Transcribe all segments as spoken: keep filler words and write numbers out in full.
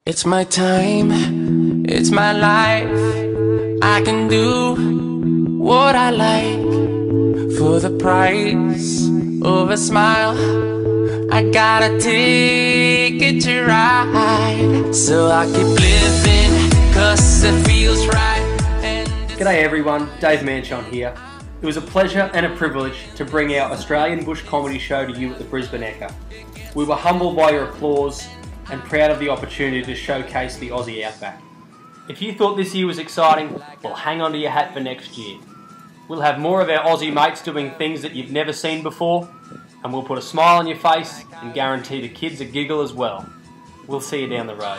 It's my time, it's my life. I can do what I like for the price of a smile. I got a ticket to ride, so I keep living cause it feels right. And G'day everyone, Dave Manchon here. It was a pleasure and a privilege to bring our Australian Bush Comedy show to you at the Brisbane Echo. We were humbled by your applause and proud of the opportunity to showcase the Aussie Outback. If you thought this year was exciting, well, hang on to your hat for next year. We'll have more of our Aussie mates doing things that you've never seen before, and we'll put a smile on your face and guarantee the kids a giggle as well. We'll see you down the road.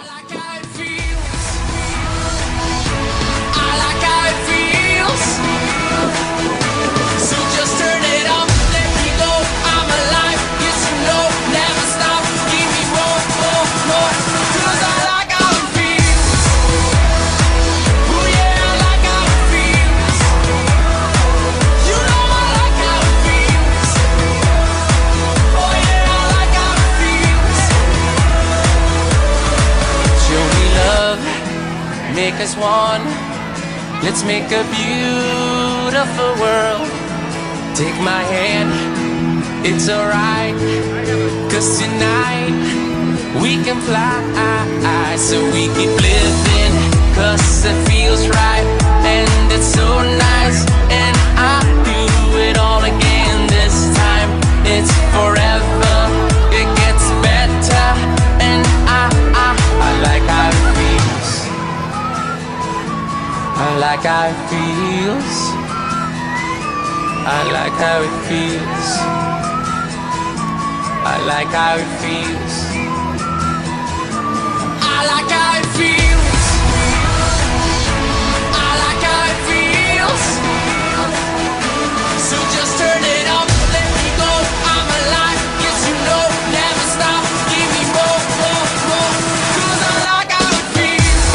Make us one, let's make a beautiful world. Take my hand, it's alright, cause tonight we can fly. So we keep living, cause it feels right, and it's so nice. And I do it all again this time. It's forever, it gets better. And I, I, I like how it feels. I like how it feels. I like how it feels. I like how it feels. I like how it feels. I like how it feels. So just turn it up, let me go. I'm alive, yes you know, never stop. Give me more, more, more. Cause I like how it feels.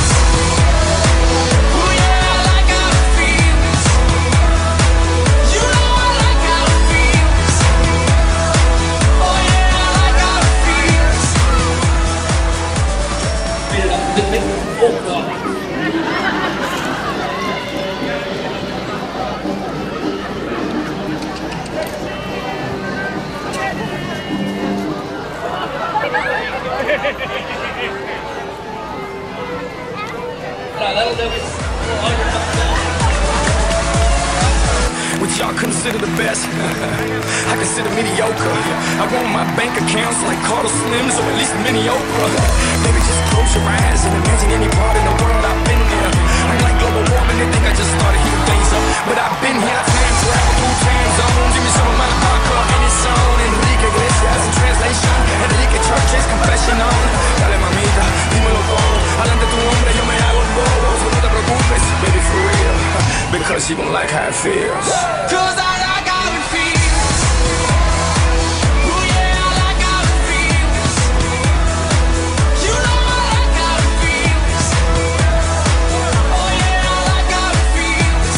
What y'all consider the best, I consider mediocre. I want my bank accounts like Carter Slims, or at least mediocre. Maybe just close your eyes and imagine any part in the world I've been there. I'm like global warming, they think I just started heating things up, but I've been here, time travel through time zones. Give me some of my vodka and it's on. Enrique Iglesias in translation, Enrique Church's confession on. Dale mamita, dímelo todo. Adelante tu hombre, yo me hago el bobo. So no te preocupes, baby, for real, because you gon' like how it feels. Cause I like how it feels. Oh yeah, I like how it feels. You know I like how it feels. Oh yeah, I like how it feels.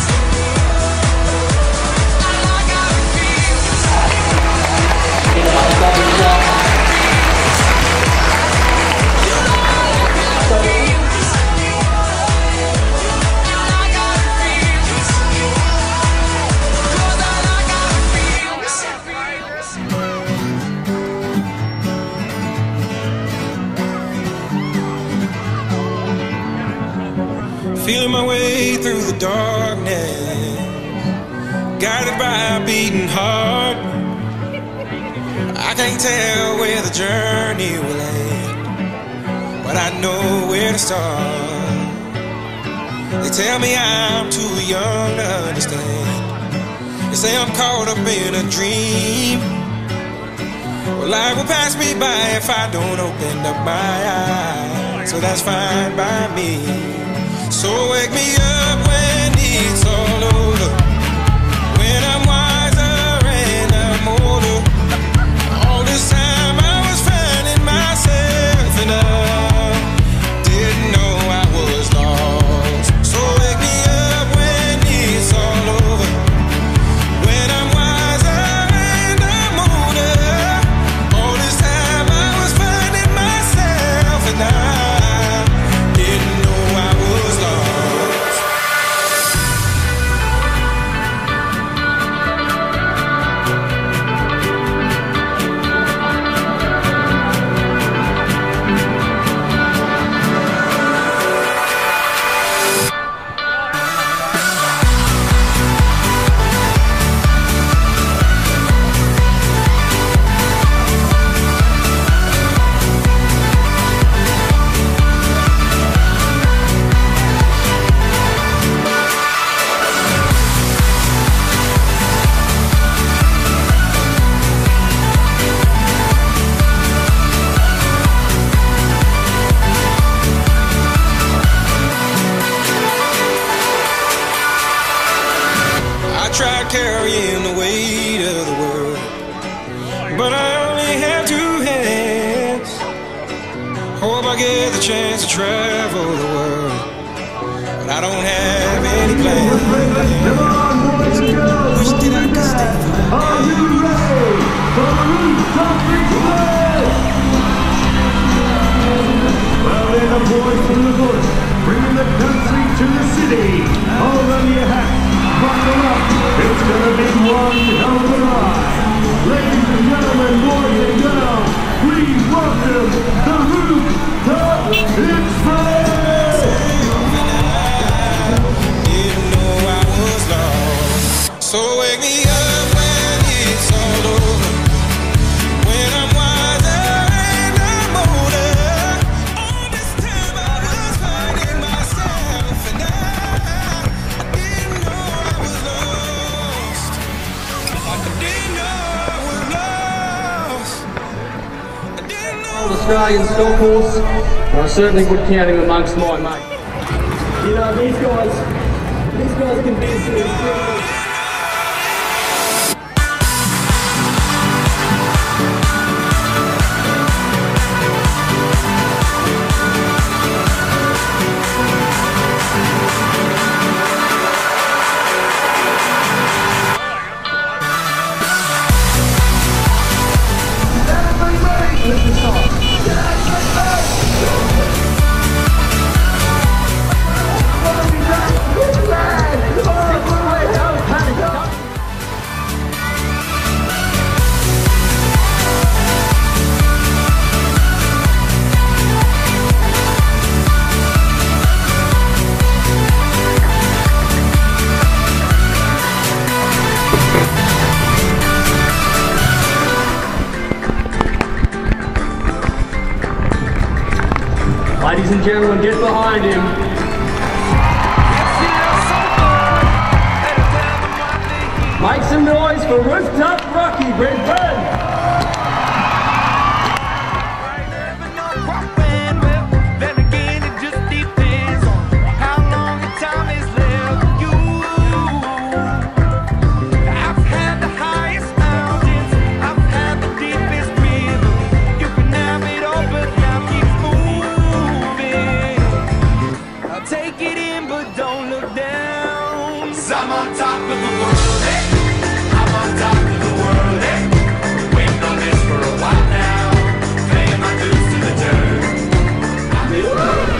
I like how it feels. You know I like how it feels. Feeling my way through the darkness, guided by a beating heart. I can't tell where the journey will end, but I know where to start. They tell me I'm too young to understand. They say I'm caught up in a dream. Well, life will pass me by if I don't open up my eyes, so that's fine by me. So wake me up when it's all over, when I'm wiser and I'm older. All this time I was finding myself and I didn't know I was lost. So wake me up when it's all over, when I'm wiser and I'm older. All this time I was finding myself and I to travel the world, but I don't have any plans. Wish that I could stay for a Are you ready for the rooftop express? Well, they're the boys from the bush, bringing the country to the city. Hold on your hat, buckle up. It's gonna be one hell of a ride. Ladies and gentlemen, boys and girls, please welcome the Rooftop Express! Didn't know I was lost. So wake me up when it's all over, when I'm wiser and I'm older. All this time I was finding myself, and I, I didn't know I was lost. I didn't know I was lost. I didn't know. Australian stock horse, and I certainly would count him amongst my mates. You know, these guys, these guys can be serious. Ladies and gentlemen, get behind him. Make some noise for Rooftop Rocky Brisbane. I'm on top of the world, hey. I'm on top of the world, hey. Waiting on this for a while now. Paying my dues to the dirt. I've been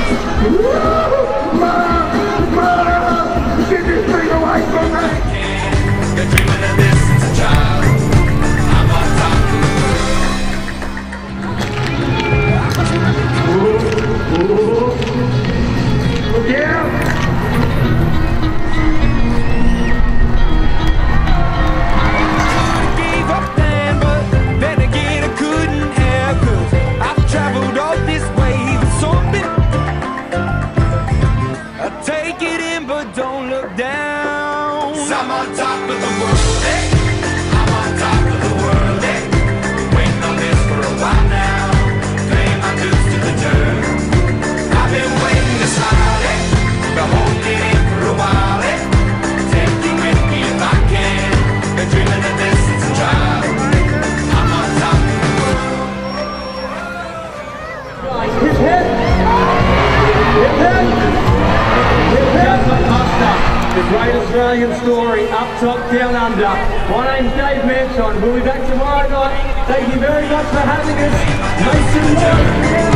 Mom! Mom! Get this thing away from me! Been dreaming of this since a child. I'm on top of the world. Look out! I'm on top of the world, hey. I'm on top of the world, hey. Waiting on this for a while now. Paying my dues to the dirt. I've been waiting to slide, hey. Been holding in for a while, hey. Take you with me if I can. Been dreaming of this since a child. I'm on top of the world. Hip hip! Hip hip! Hip hip! The great Australian story, up top, down under. My name's Dave Manchon. We'll be back tomorrow night. Thank you very much for having us. Make some noise.